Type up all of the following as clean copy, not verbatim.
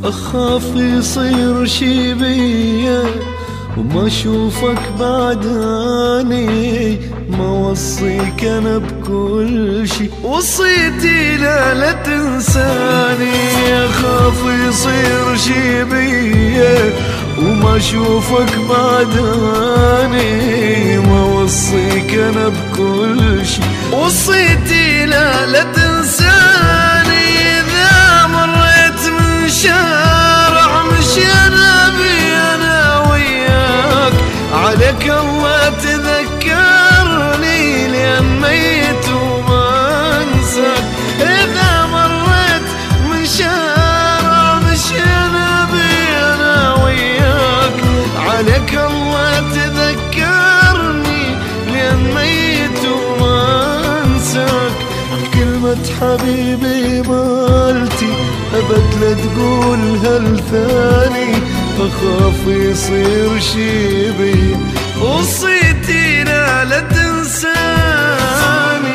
أخاف يصير شي بيا وما أشوفك بعداني. ما وصيك أنا بكل شي، وصيتي لا تنساني. أخاف يصير شي بيا وما أشوفك بعداني. ما وصيك أنا بكل شي، وصيتي لا تنساني. إذا مريت من شارع مشينا بي أنا وياك، عليك الله تذكرني لأن ميت وما أنساك. إذا مريت من شارع مشينا بي أنا وياك، عليك الله تذكرني لأن ميت وما أنساك. كلمة حبيبي مالتي أبد لا تقولها لثاني. أخاف يصير شي بي، وصيتي لا تنساني.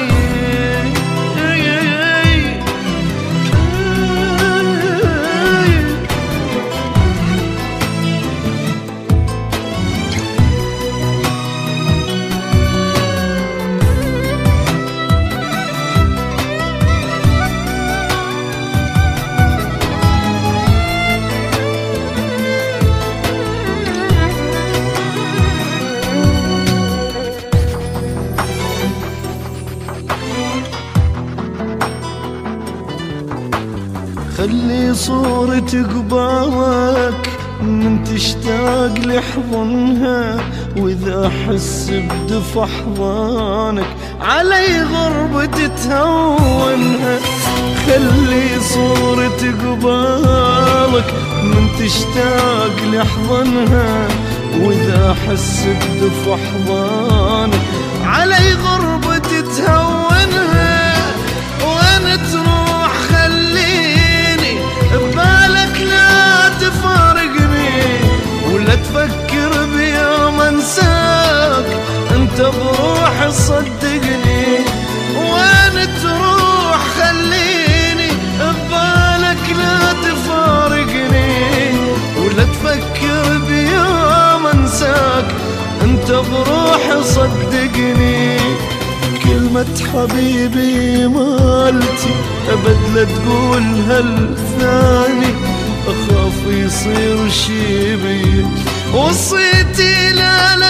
خلي صورة قبالك من تشتاق لحضنها، وإذا أحس بدفى أحضانك علي غربة تهونها. خلي صورة قبالك من تشتاق لحضنها، وإذا أحس بدفى أحضانك علي غربة تهونها. وأنا تروح خليني ببالك لا تفارقني، ولا تفكر بيوم انساك انت بروح صدقني. وين تروح خليني ببالك لا تفارقني، ولا تفكر بيوم انساك انت بروح صدقني. كلمة حبيبي مالتي أبد لا تقولها لثاني. أخاف يصير شي بي، وصيتي لا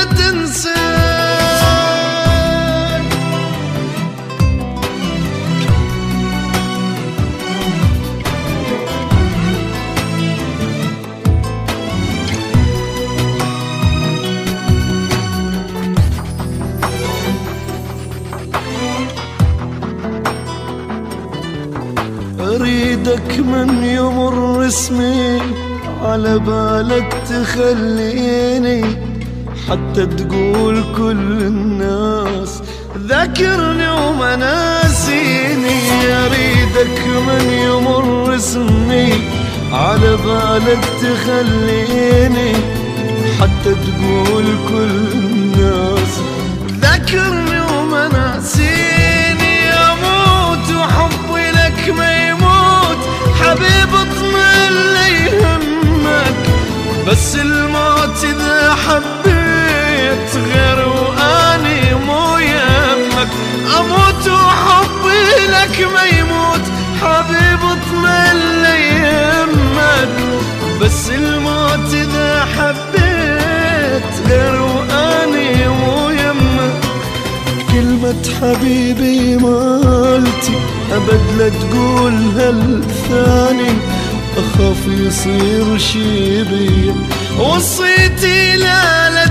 تنساني. أريدك من يمر اسمي على بالك تخليني، حتى تقول كل الناس ذكرني وما ناسيني. أريدك من يمر اسمي على بالك تخليني، حتى تقول كل الناس ذكرني وما ناسيني. أموت وحبي لك ما يموت حبيب، اطمن لا يهمك. بس الموت إذا حبيت غير وأني مو يمك. أموت وحبي لك ما يموت حبيب، اطمن لا يهمك. بس الموت إذا حبيت غير وأني مو يمك. كلمة حبيبي مالتي أبد لا تقولها لثاني. أخاف يصير شي بي، وصيتي لا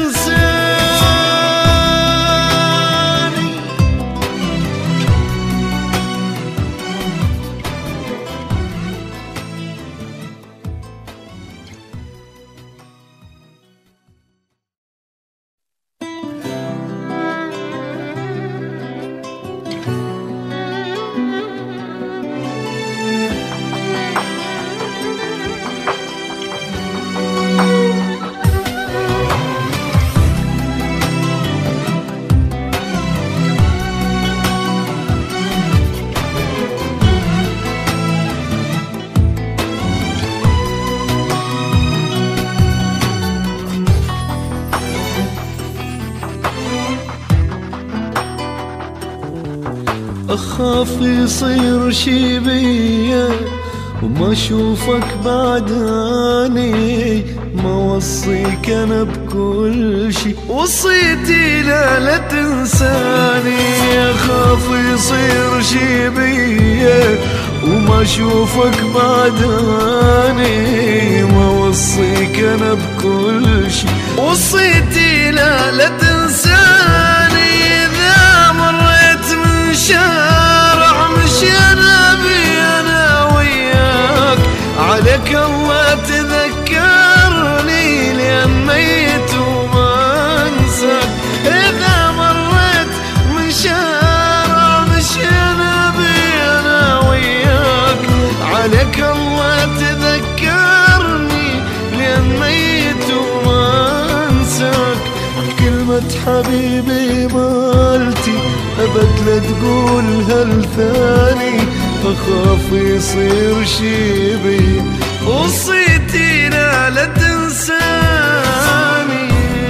تنساني. أخاف يصير شي بيا وما أشوفك بعداني. ما وصيك أنا بكل شي، وصيتي لا تنساني. أخاف يصير شي بيا وما أشوفك بعداني. ما وصيك أنا بكل شي، وصيتي لا تنساني. إذا مريت من شارع مشينا بي أنا وياك، عليك الله تذكرني لأن ميت وما أنساك. إذا مريت من شارع مشينا بي أنا وياك، عليك الله تذكرني لأن ميت وما أنساك. كلمة حبيبي مالتي أبد لا تقولها لثاني. أخاف يصير شي بي، وصيتي لا تنساني.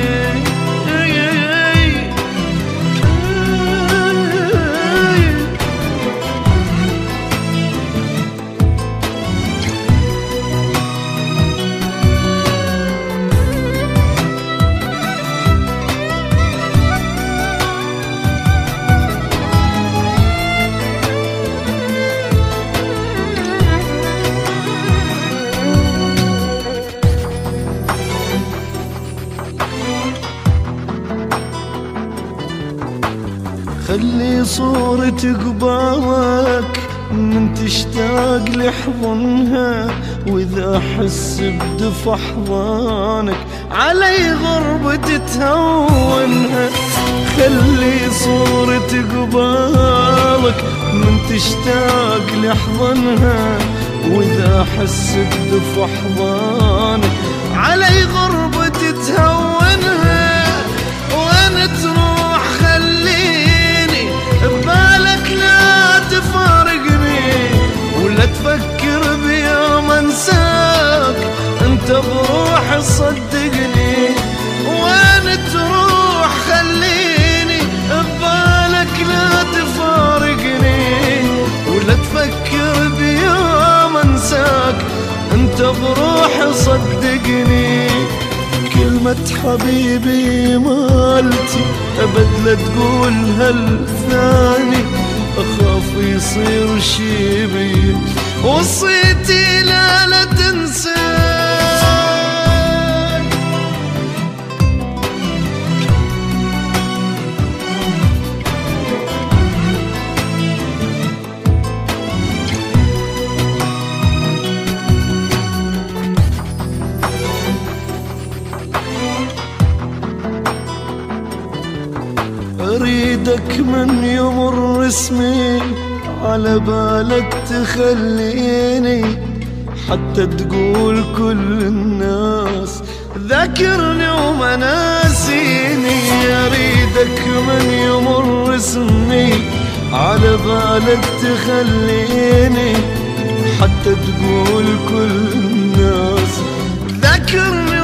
خلي صورة قبالك من تشتاق لحضنها، وإذا أحس بدفى أحضانك علي غربة تهونها. خلي صورة قبالك من تشتاق لحضنها، وإذا أحس بدفى أحضانك علي غربة تهونها. وأنا تروح خليني ببالك لا تفارقني، ولا تفكر بيوم انساك انت بروح صدقني. وأنا تروح خليني ببالك لا تفارقني، ولا تفكر بيوم انساك انت بروح صدقني. كلمة حبيبي مالتي أبد لا تقولها لثاني. أخاف يصير شي بي، وصيتي لا تنساني. أريدك من يمر اسمي على بالك تخليني، حتى تقول كل الناس ذاكرني وما ناسيني. أريدك من يمر اسمي على بالك تخليني، حتى تقول كل الناس ذاكرني